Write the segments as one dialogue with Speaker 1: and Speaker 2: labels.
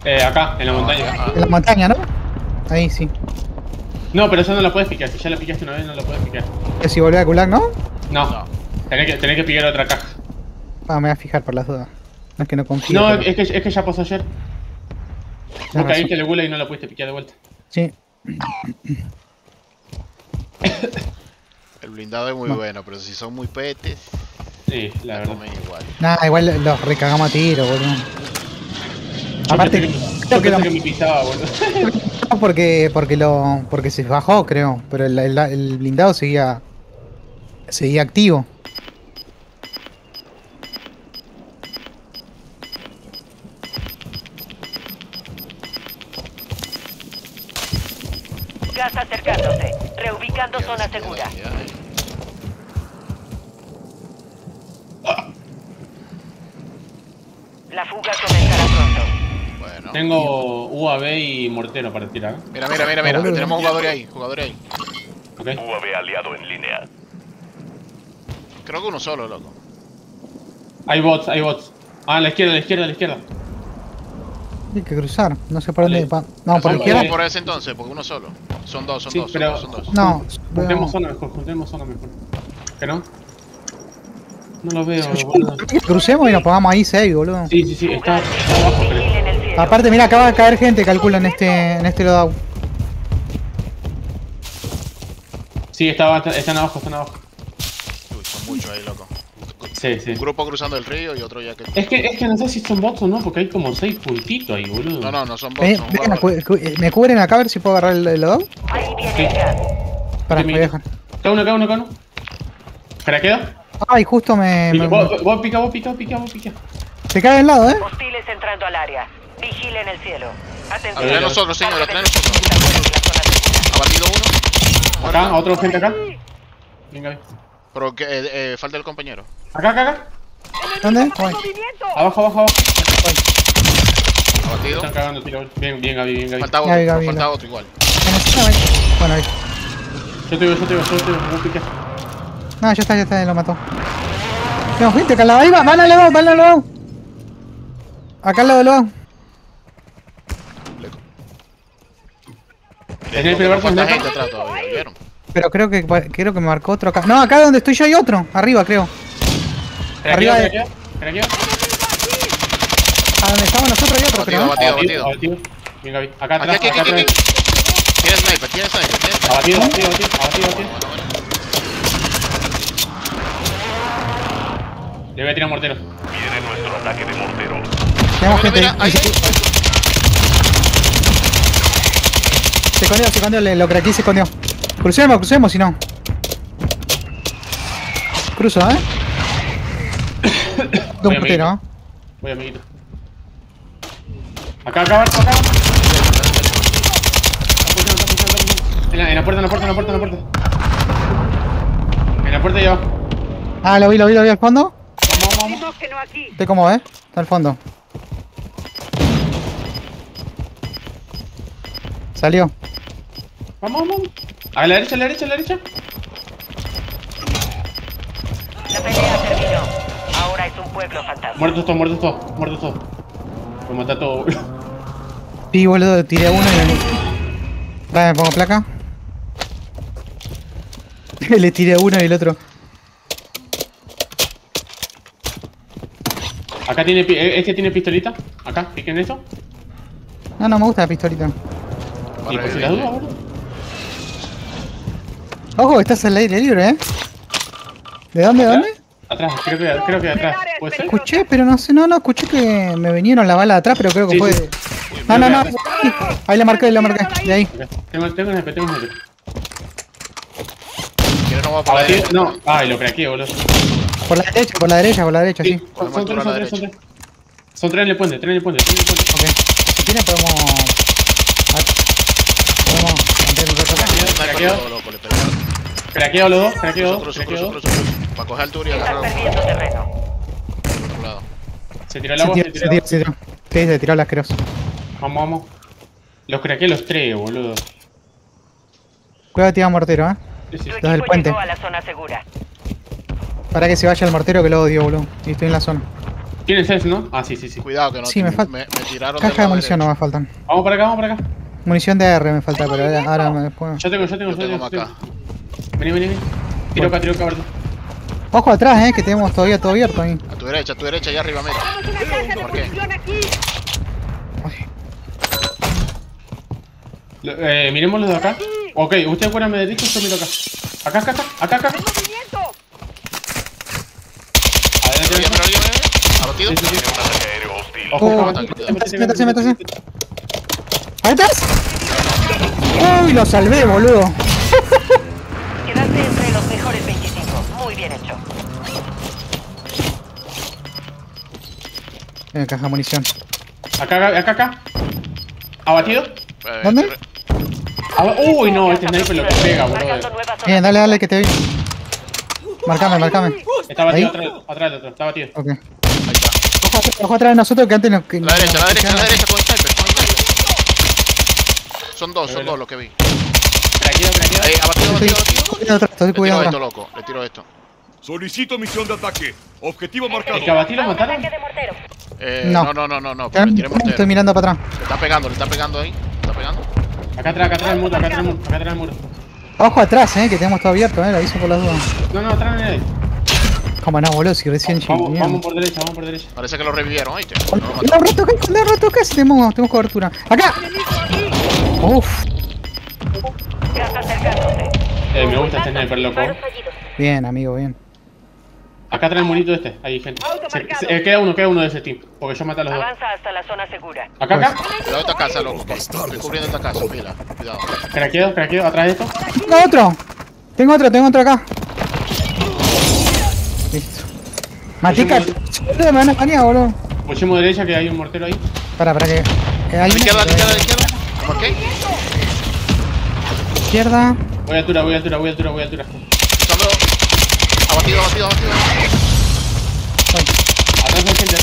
Speaker 1: Acá, en la montaña.
Speaker 2: En la montaña, ¿no? Ahí sí.
Speaker 1: No, pero eso no lo puedes picar. Si ya lo picaste una vez, no lo puedes picar.
Speaker 2: Que si volví a cular, ¿no?
Speaker 1: No. Tenés que picar otra caja.
Speaker 2: Ah, me voy a fijar por las dudas. No es que no confío.
Speaker 1: No,
Speaker 2: pero...
Speaker 1: es que ya pasó ayer. Vos caíste de gula y no lo pudiste picar de vuelta.
Speaker 2: Sí.
Speaker 3: El blindado es muy bueno, pero si son muy petes,
Speaker 1: Sí, la verdad.
Speaker 3: comen igual.
Speaker 2: Nah, igual los recagamos a tiro, boludo.
Speaker 1: Yo
Speaker 2: Aparte,
Speaker 1: pensé que me pisaba, boludo.
Speaker 2: porque se bajó, creo. Pero el blindado seguía activo.
Speaker 4: Gas acercándose. Reubicando zona segura. La fuga comenzará pronto.
Speaker 3: Bueno.
Speaker 1: Tengo UAV y mortero para tirar.
Speaker 3: Mira. Tenemos jugadores ahí.
Speaker 1: Ok.
Speaker 5: UAV aliado en línea.
Speaker 3: Creo que uno solo, loco.
Speaker 1: Hay bots. Ah, a la izquierda.
Speaker 2: Hay que cruzar. No sé por dónde.
Speaker 1: Vale.
Speaker 2: No, por la
Speaker 1: Vale.
Speaker 2: izquierda.
Speaker 3: Por ese entonces, porque uno solo. Son dos.
Speaker 1: pero-
Speaker 3: Son dos.
Speaker 2: No.
Speaker 1: Juntemos zona mejor. ¿Que no? No lo veo, boludo.
Speaker 2: Crucemos y nos pongamos ahí safe, boludo.
Speaker 1: Sí, está abajo, creo.
Speaker 4: Vigilen el cielo.
Speaker 2: Aparte, mira, acaba de caer gente, calculo, en este loadout.
Speaker 1: Sí, están abajo.
Speaker 3: Uy, son muchos ahí, loco.
Speaker 1: Sí.
Speaker 3: Un grupo cruzando el río y otro ya que...
Speaker 1: Es que no sé si son bots o no, porque hay como 6 puntitos ahí, boludo.
Speaker 3: No son bots, son
Speaker 2: Vengan,
Speaker 3: jugadores.
Speaker 2: ¿me cubren acá a ver si puedo agarrar el loadout?
Speaker 4: Ahí viene el gas.
Speaker 2: Para
Speaker 1: Sí,
Speaker 2: que
Speaker 1: mira.
Speaker 2: dejan.
Speaker 1: Cada uno. ¿Craqueo?
Speaker 2: Ay, justo me...
Speaker 1: Vos pica.
Speaker 2: Se cae del lado,
Speaker 4: Hostiles entrando al área. Vigilen el cielo. Atención.
Speaker 3: Atrás de nosotros, señor, atrás de nosotros.
Speaker 4: La zona segura.
Speaker 3: Abatido uno.
Speaker 1: Acá, otro gente acá. Venga,
Speaker 3: Pero que falta el compañero.
Speaker 1: acá.
Speaker 2: ¿Dónde? Ay,
Speaker 1: Abajo.
Speaker 3: Abatido.
Speaker 1: Están cagando tiro. Bien, Gaby.
Speaker 3: Falta
Speaker 2: Gaby,
Speaker 3: otro,
Speaker 2: Gaby.
Speaker 3: falta otro igual.
Speaker 2: en la esquina, bueno, ahí.
Speaker 1: Yo te digo, vos pica.
Speaker 2: No, ya está, lo mató. Tengo gente acá al lado. Ahí va, van al lado. Acá al lado del loadout.
Speaker 1: Tenés el primer
Speaker 3: Falta
Speaker 1: sniper.
Speaker 3: gente atrás todavía, ¿vieron?
Speaker 2: Pero creo que me marcó otro acá. No, acá donde estoy yo hay otro. Arriba, creo. Arriba de...
Speaker 1: Craqueo.
Speaker 2: A donde estamos nosotros hay otro, creo. ¿no?
Speaker 3: Abatido.
Speaker 1: Bien, Gaby. Acá atrás,
Speaker 3: Aquí.
Speaker 1: acá atrás.
Speaker 3: Tiene sniper.
Speaker 1: Abatido. Le voy a tirar mortero.
Speaker 5: Viene nuestro ataque de mortero.
Speaker 2: Tenemos gente.
Speaker 3: Mira, ahí.
Speaker 2: Se escondió, lo craqué y se escondió. Crucemos si no. Cruzo, De un putero,
Speaker 1: Voy, amiguito. Acá, Barco, acá. En la puerta. En la puerta y abajo.
Speaker 2: Ah, lo vi al fondo.
Speaker 1: Vamos.
Speaker 4: Que no aquí.
Speaker 2: Estoy como, está al fondo. Salió.
Speaker 1: Vamos. A la derecha.
Speaker 4: La pelea terminó. Ahora es un pueblo fantasma.
Speaker 1: Muertos todos. Lo maté a todo.
Speaker 2: Sí, boludo, tiré uno y... Dale, me pongo placa. Le tiré uno y el otro.
Speaker 1: Acá tiene, este tiene pistolita. Acá, piquen esto.
Speaker 2: No me gusta la pistolita.
Speaker 1: Y por si las dudas, boludo.
Speaker 2: Ojo, estás al aire libre, ¿De dónde?
Speaker 1: Atrás, creo que de atrás. ¿Puede ser?
Speaker 2: Escuché, pero no sé, no, escuché que me vinieron la bala de atrás, pero creo que
Speaker 1: Sí,
Speaker 2: fue...
Speaker 1: sí.
Speaker 2: No. Ahí la marqué, de ahí.
Speaker 1: Tengo un sniper.
Speaker 3: ¿Quién no va para la
Speaker 1: Abatido,
Speaker 3: derecha?
Speaker 1: no. Ay, lo craqueé, boludo.
Speaker 2: Por la derecha, sí.
Speaker 3: Podemos
Speaker 1: Son
Speaker 3: entrar a la
Speaker 1: tres.
Speaker 3: derecha.
Speaker 1: Son tres en el puente.
Speaker 2: Ok. Si quieren podemos mantener el reto acá.
Speaker 3: Sniper, loco, le pegaron.
Speaker 1: Craqueo los dos.
Speaker 3: Cruzo. Para coger altura y
Speaker 4: Estás
Speaker 3: agarrar
Speaker 4: perdiendo terreno.
Speaker 3: por otro lado.
Speaker 1: Se tiró el agua.
Speaker 2: Se tiró. Sí, se tiró el asqueroso.
Speaker 1: Vamos. Los craqueé los tres, boludo.
Speaker 2: Cuidado, tira mortero,
Speaker 1: Sí.
Speaker 4: Tu
Speaker 2: Desde
Speaker 4: equipo
Speaker 2: el puente.
Speaker 4: llegó a la zona segura.
Speaker 2: Para que se vaya el mortero que lo odio, boludo. Y estoy en la zona.
Speaker 1: ¿Tienes eso, no? Ah, sí, sí, sí.
Speaker 3: Cuidado que no
Speaker 2: Sí, me falta.
Speaker 3: me tiraron
Speaker 2: Caja de munición no me faltan.
Speaker 1: Vamos para acá, vamos para acá.
Speaker 2: Munición de AR me falta, pero ahora me puedo.
Speaker 1: Yo tengo.
Speaker 3: Yo tengo acá.
Speaker 1: Vení, vení, vení. Tiro acá, Berto.
Speaker 2: Ojo atrás, que tenemos todavía todo abierto ahí.
Speaker 3: A tu derecha, allá arriba, mira. Lo marqué.
Speaker 1: Miremos los de acá. Ok, usted cuérame derecho, yo miro acá. Acá. Adelante,
Speaker 3: Abatido.
Speaker 1: Sí, sí, sí.
Speaker 5: Un ataque aéreo hostil.
Speaker 1: Ojo,
Speaker 2: Métase. Ahí estás. Uy, lo salvé, boludo.
Speaker 4: Quedaste entre los mejores 25. Muy bien hecho.
Speaker 2: Caja de munición.
Speaker 1: Acá. ¿Abatido?
Speaker 2: ¿Dónde?
Speaker 1: Uy, no, este sniper lo que pega, boludo.
Speaker 4: Marcando nueva zona.
Speaker 2: Bien, dale, que te vi. Marcame.
Speaker 1: Está batido
Speaker 2: Ahí.
Speaker 1: atrás del otro, está batido.
Speaker 2: Ok. Ojo atrás de nosotros que antes nos.
Speaker 3: La derecha, con el sniper, Son dos los que vi.
Speaker 1: Craqueado.
Speaker 3: Abatido.
Speaker 2: Estoy
Speaker 3: Le tiro
Speaker 2: cuidando
Speaker 3: esto,
Speaker 2: atrás.
Speaker 3: loco. Le tiro esto.
Speaker 5: Solicito misión de ataque. Objetivo marcado.
Speaker 1: ¿El que abatí lo mataron?
Speaker 4: Ataque de mortero.
Speaker 3: No. Pero le tiré mortero.
Speaker 2: Estoy mirando para atrás.
Speaker 3: Le está pegando ahí.
Speaker 1: Acá atrás del muro, acá atrás del muro.
Speaker 2: Ojo atrás, que tenemos todo abierto, lo aviso por las dudas.
Speaker 1: No, atrás no hay.
Speaker 2: Como no, boludo, si recién
Speaker 1: Vamos por derecha.
Speaker 3: Parece que lo revivieron, ¿oíste?
Speaker 2: Le roto casi, tenemos cobertura. ¡Acá! Uf,
Speaker 4: Gas acercándose.
Speaker 1: Me gusta este sniper, loco.
Speaker 4: Disparos fallidos.
Speaker 2: bien, amigo, bien.
Speaker 1: Acá atrás el murito este, hay gente. Queda uno de ese team, porque yo maté a los dos.
Speaker 4: Avanza hasta la zona segura.
Speaker 1: Acá.
Speaker 3: Cuidado esta casa, loco. Estoy cubriendo esta casa, pila. Cuidado.
Speaker 1: Craqueado, atrás de esto.
Speaker 2: Tengo otro acá. Listo. Matica, me van a panear, boludo.
Speaker 1: Pusimos derecha que hay un mortero ahí.
Speaker 2: Para que. Hay
Speaker 3: Izquierda. ¿Lo marqué?
Speaker 2: Izquierda.
Speaker 1: Voy a altura.
Speaker 3: Usando. Abatido.
Speaker 1: Atrás hay gente.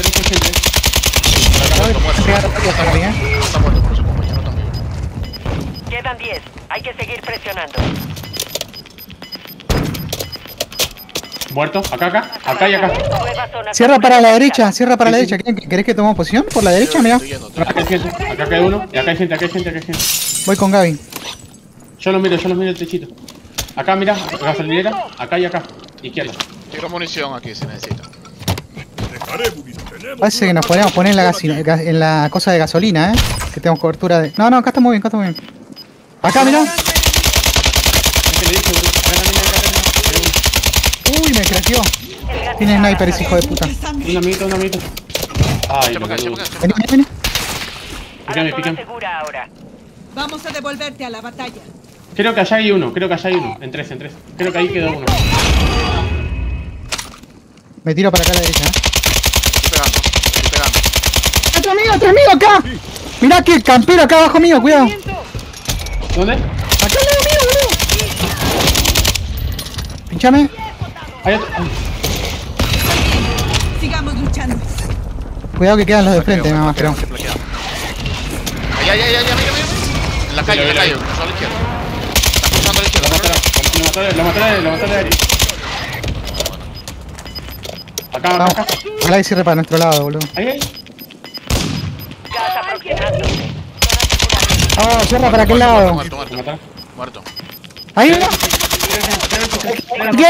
Speaker 3: Está muerto por su compañero también.
Speaker 4: Quedan 10. Hay que seguir presionando.
Speaker 1: Muerto, acá y acá.
Speaker 4: Nueva zona
Speaker 2: Cierra para la
Speaker 4: segura.
Speaker 2: derecha, ¿Querés que tomemos posición? Por la derecha, mira.
Speaker 3: Estoy yendo.
Speaker 1: Acá hay gente, acá hay uno, y acá hay gente.
Speaker 2: Voy con Gaby.
Speaker 1: Yo lo miro el techito. Acá, mira, gasolinera, acá y acá. Izquierda.
Speaker 3: Tiro munición aquí si necesito.
Speaker 2: Parece que nos podríamos poner en la cosa de gasolina, que tenemos cobertura de. No, acá está muy bien. Acá, mira.
Speaker 1: Este le dije, bro.
Speaker 2: Uy, me craqueó.
Speaker 4: El gas
Speaker 2: Tiene
Speaker 4: está
Speaker 2: sniper ese hijo de puta.
Speaker 1: Un amiguito. Ay,
Speaker 3: Echa para acá.
Speaker 2: Vení.
Speaker 4: A la zona
Speaker 1: Pican.
Speaker 4: segura ahora.
Speaker 6: Vamos a devolverte a la batalla.
Speaker 1: Creo que allá hay uno. En tres. Creo que ahí quedó uno.
Speaker 2: Me tiro para acá a la derecha.
Speaker 3: Estoy pegando.
Speaker 2: ¡Otro amigo acá! Mirá que campero acá abajo mío, cuidado.
Speaker 1: ¿Dónde?
Speaker 2: Acá al lado mío, boludo. Pinchame.
Speaker 1: Hay otro. Ay,
Speaker 6: Sigamos luchando.
Speaker 2: Cuidado que quedan los de frente, nada más, creo.
Speaker 3: Ahí, mira. En la calle, cruzó a la izquierda. Está cruzando a la izquierda.
Speaker 1: lo mató de Ari. Acá.
Speaker 2: Vamos. Ojalá y cierre para nuestro lado, boludo.
Speaker 1: Ahí.
Speaker 4: Gas aproximándose.
Speaker 2: Oh, cierra para aquel lado.
Speaker 3: Muerto.
Speaker 2: Ahí, mira. ¿Qué?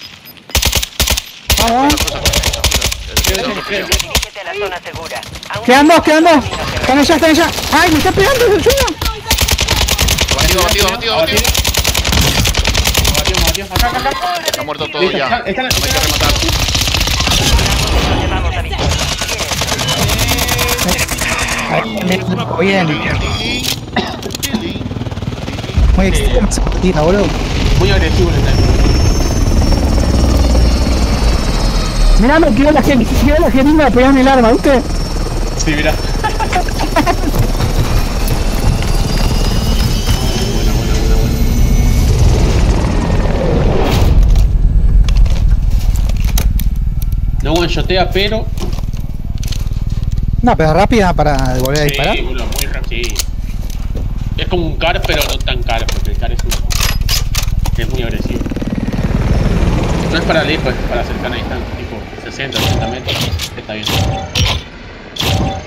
Speaker 2: Vamos.
Speaker 4: Dirígete a la zona segura. Aún
Speaker 2: Quedan dos.
Speaker 4: camino hacia
Speaker 2: Están allá. ¡Ay, me está pegando desde el suelo!
Speaker 3: Batido.
Speaker 1: Acá.
Speaker 3: Está muerto todo
Speaker 1: Listo,
Speaker 3: ya.
Speaker 1: están-
Speaker 3: No hay que rematar.
Speaker 4: lo llevamos a victoria.
Speaker 2: Bien. Muy extremo esa partida, boludo.
Speaker 1: Muy agresivo el sniper.
Speaker 2: Mirá, me quedó la jeringa a pegarme el arma, ¿viste?
Speaker 1: Sí, mirá. No one-shotea, pero...
Speaker 2: No, pero rápida para volver a disparar.
Speaker 1: Sí, boludo, muy rápido. Sí. Es como un car, pero no tan car, porque el car es muy agresivo. No es para lejos, es para cercana distancia, tipo 60 metros. Está bien.